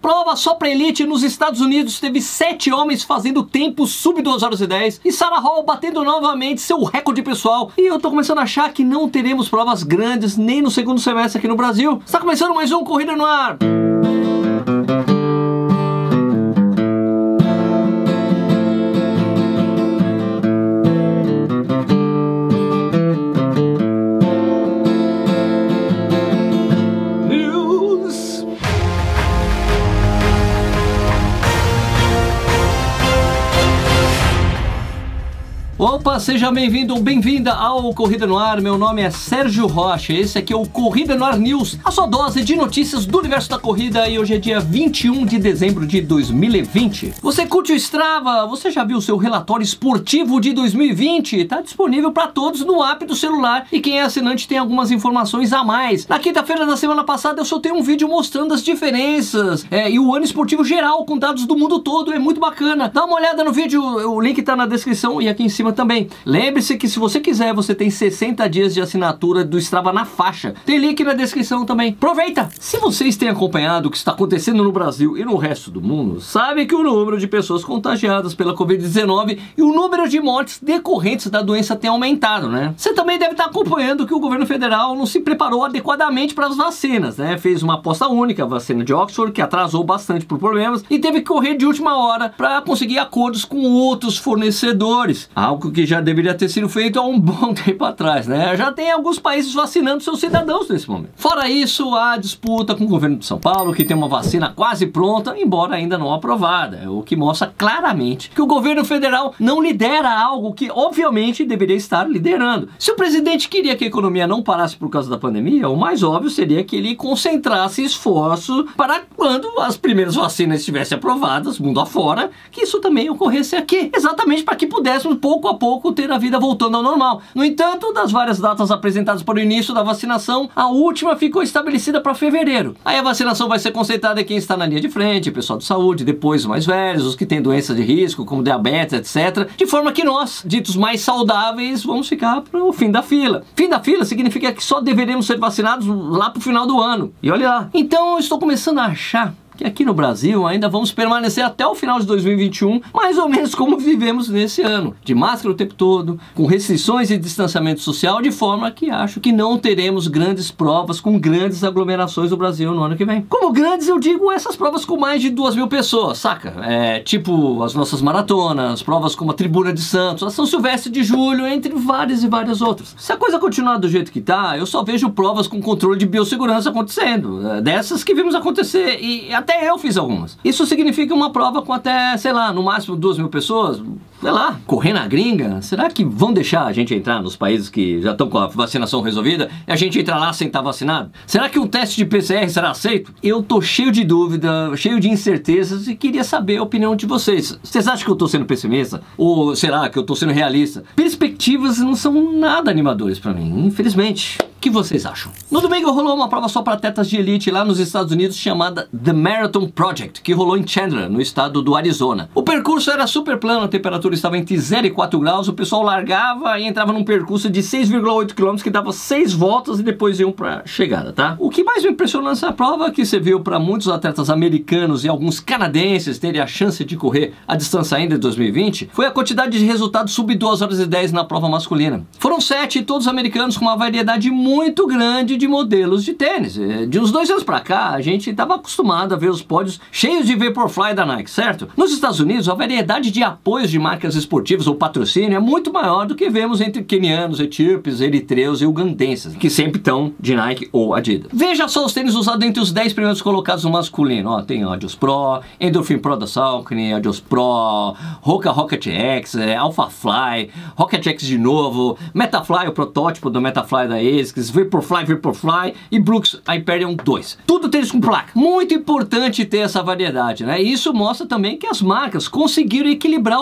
Prova só pra elite nos Estados Unidos teve 7 homens fazendo tempo sub 2 horas e 10 e Sarah Hall batendo novamente seu recorde pessoal. E eu tô começando a achar que não teremos provas grandes nem no segundo semestre aqui no Brasil. Está começando mais um Corrida no Ar. Opa, seja bem-vindo ou bem-vinda ao Corrida no Ar. Meu nome é Sérgio Rocha, esse aqui é o Corrida no Ar News, a sua dose de notícias do universo da corrida, e hoje é dia 21 de dezembro de 2020. Você curte o Strava? Você já viu o seu relatório esportivo de 2020? Está disponível para todos no app do celular, e quem é assinante tem algumas informações a mais. Na quinta-feira da semana passada eu soltei um vídeo mostrando as diferenças e o ano esportivo geral com dados do mundo todo, é muito bacana. Dá uma olhada no vídeo, o link está na descrição e aqui em cima também. Lembre-se que se você quiser, você tem 60 dias de assinatura do Strava na faixa. Tem link na descrição também. Aproveita! Se vocês têm acompanhado o que está acontecendo no Brasil e no resto do mundo, sabe que o número de pessoas contagiadas pela Covid-19 e o número de mortes decorrentes da doença tem aumentado, né? Você também deve estar acompanhando que o governo federal não se preparou adequadamente para as vacinas, né? Fez uma aposta única, a vacina de Oxford, que atrasou bastante por problemas e teve que correr de última hora para conseguir acordos com outros fornecedores. Algo que já deveria ter sido feito há um bom tempo atrás, né? Já tem alguns países vacinando seus cidadãos nesse momento. Fora isso, há disputa com o governo de São Paulo, que tem uma vacina quase pronta, embora ainda não aprovada, o que mostra claramente que o governo federal não lidera algo que, obviamente, deveria estar liderando. Se o presidente queria que a economia não parasse por causa da pandemia, o mais óbvio seria que ele concentrasse esforço para quando as primeiras vacinas estivessem aprovadas, mundo afora, que isso também ocorresse aqui, exatamente para que pudéssemos pouco a pouco ter a vida voltando ao normal. No entanto, das várias datas apresentadas para o início da vacinação, a última ficou estabelecida para fevereiro. Aí a vacinação vai ser concentrada em quem está na linha de frente, o pessoal de saúde, depois os mais velhos, os que têm doenças de risco, como diabetes, etc. De forma que nós, ditos mais saudáveis, vamos ficar para o fim da fila. Fim da fila significa que só deveremos ser vacinados lá para o final do ano. E olha lá. Então eu estou começando a achar que aqui no Brasil ainda vamos permanecer até o final de 2021, mais ou menos como vivemos nesse ano, de máscara o tempo todo, com restrições e distanciamento social, de forma que acho que não teremos grandes provas com grandes aglomerações no Brasil no ano que vem. Como grandes, eu digo essas provas com mais de 2.000 pessoas, saca? Tipo as nossas maratonas, provas como a Tribuna de Santos, a São Silvestre de Julho, entre várias e várias outras. Se a coisa continuar do jeito que tá, eu só vejo provas com controle de biossegurança acontecendo, dessas que vimos acontecer, e até eu fiz algumas. Isso significa uma prova com até, sei lá, no máximo 2.000 pessoas, sei lá, correr na gringa. Será que vão deixar a gente entrar nos países que já estão com a vacinação resolvida e a gente entrar lá sem estar vacinado? Será que um teste de PCR será aceito? Eu tô cheio de dúvida, cheio de incertezas e queria saber a opinião de vocês. Vocês acham que eu tô sendo pessimista? Ou será que eu tô sendo realista? Perspectivas não são nada animadores pra mim, infelizmente. O que vocês acham? No domingo rolou uma prova só para atletas de elite lá nos Estados Unidos chamada The Marathon Project, que rolou em Chandler, no estado do Arizona. O percurso era super plano, a temperatura estava entre 0 e 4 graus, o pessoal largava e entrava num percurso de 6,8 km que dava 6 voltas e depois iam para chegada, tá? O que mais me impressionou nessa prova, que serviu para muitos atletas americanos e alguns canadenses terem a chance de correr a distância ainda em 2020, foi a quantidade de resultados sub 2 horas e 10 na prova masculina. Foram 7, todos americanos, com uma variedade muito grande de modelos de tênis. De uns 2 anos pra cá, a gente estava acostumado a ver os pódios cheios de Vaporfly da Nike, certo? Nos Estados Unidos, a variedade de apoios de marcas esportivas ou patrocínio é muito maior do que vemos entre quenianos, etíopes, eritreus e ugandenses, que sempre estão de Nike ou Adidas. Veja só os tênis usados entre os 10 primeiros colocados no masculino. Ó, tem Adios Pro, Endorphin Pro da Saucony, Adios Pro, Hoka Rocket X, Alpha Fly, Rocket X de novo, Metafly, o protótipo do Metafly da ASICS, Vaporfly e Brooks Hyperion 2. Tudo tênis com placa. Muito importante ter essa variedade, né? E isso mostra também que as marcas conseguiram equilibrar o jogo com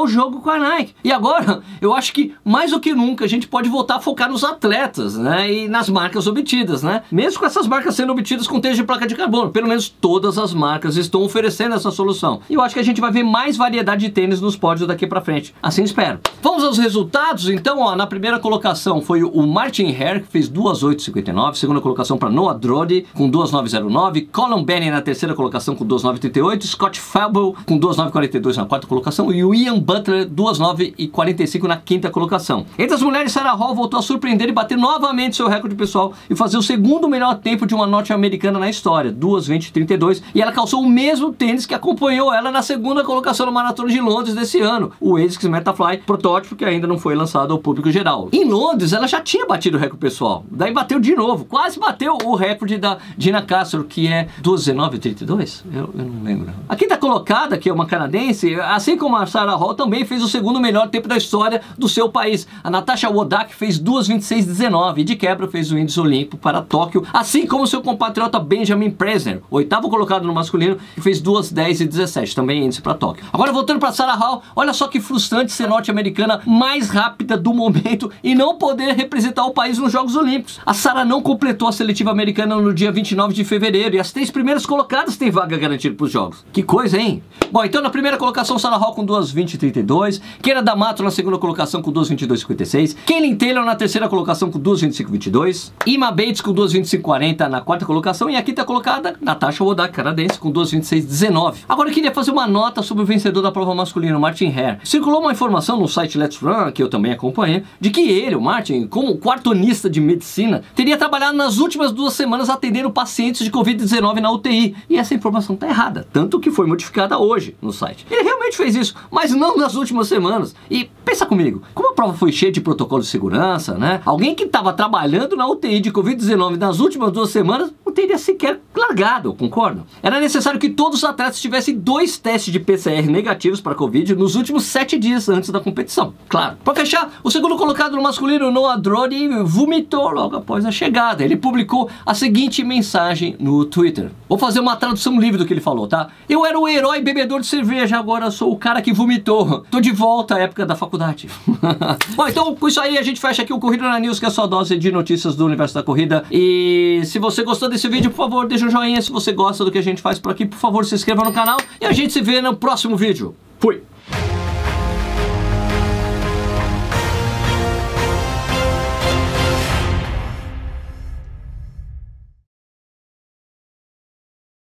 com a Nike. E agora, eu acho que mais do que nunca a gente pode voltar a focar nos atletas, né? E nas marcas obtidas, né? Mesmo com essas marcas sendo obtidas com tênis de placa de carbono, pelo menos todas as marcas estão oferecendo essa solução. E eu acho que a gente vai ver mais variedade de tênis nos pódios daqui pra frente. Assim espero. Vamos aos resultados? Então, ó, na primeira colocação foi o Martin Hare, que fez 2:8:59. Segunda colocação para Noah Drode, com 2:9:09. Colin Benny na terceira colocação com 2:9:38. Scott Fable com 2:9:42 na quarta colocação. E o Ian Butler, 2:9:45 na quinta colocação. Entre as mulheres, Sarah Hall voltou a surpreender e bater novamente seu recorde pessoal e fazer o segundo melhor tempo de uma norte-americana na história, 2:20:32. E ela calçou o mesmo tênis que acompanhou ela na segunda colocação no Maratona de Londres desse ano, o ASICS Metafly, protótipo que ainda não foi lançado ao público geral. Em Londres, ela já tinha batido o recorde pessoal, daí bateu de novo, quase bateu o recorde da Gina Castro, que é 2:19:32? Eu não lembro. A quinta colocada, que é uma canadense, assim como a Sarah Hall, também fez o segundo melhor tempo da história do seu país. A Natasha Wodak fez 2:26:19 e de quebra fez o índice olímpico para Tóquio, assim como seu compatriota Benjamin Presner, oitavo colocado no masculino, que fez 2:10:17, também índice para Tóquio. Agora voltando para Sarah Hall, olha só que frustrante ser norte-americana mais rápida do momento e não poder representar o país nos Jogos Olímpicos. A Sarah não completou a seletiva americana no dia 29 de fevereiro e as 3 primeiras colocadas têm vaga garantida para os Jogos. Que coisa, hein? Bom, então na primeira colocação, Sarah Hall com 2:20:32, Keira D'Amato na segunda colocação com 2:22:56, Kaylin Taylor na terceira colocação com 2:25:22, Ima Bates com 2:25:40 na quarta colocação e a quinta colocada, Natasha Wodak, canadense, com 2:26:19. Agora eu queria fazer uma nota sobre o vencedor da prova masculina, Martin Hare. Circulou uma informação no site Let's Run, que eu também acompanhei, de que ele, o Martin, como quartonista de medicina, teria trabalhado nas últimas 2 semanas atendendo pacientes de Covid-19 na UTI. E essa informação tá errada, tanto que foi modificada hoje no site. Ele realmente fez isso, mas não nas últimas semanas. E pensa comigo, como a prova foi cheia de protocolos de segurança, né? Alguém que estava trabalhando na UTI de Covid-19 nas últimas 2 semanas não teria sequer largado, concordo? Era necessário que todos os atletas tivessem 2 testes de PCR negativos para Covid nos últimos 7 dias antes da competição. Claro. Para fechar, o segundo colocado no masculino, Noah Drode, vomitou logo após a chegada. Ele publicou a seguinte mensagem no Twitter. Vou fazer uma tradução livre do que ele falou, tá? Eu era o herói bebedor de cerveja, agora sou o cara que vomitou. Tô de volta à época da faculdade. Bom, então com isso aí a gente fecha aqui o Corrida na News, que é a sua dose de notícias do universo da corrida. E se você gostou desse vídeo, por favor, deixa um joinha. Se você gosta do que a gente faz por aqui, por favor, se inscreva no canal. E a gente se vê no próximo vídeo. Fui!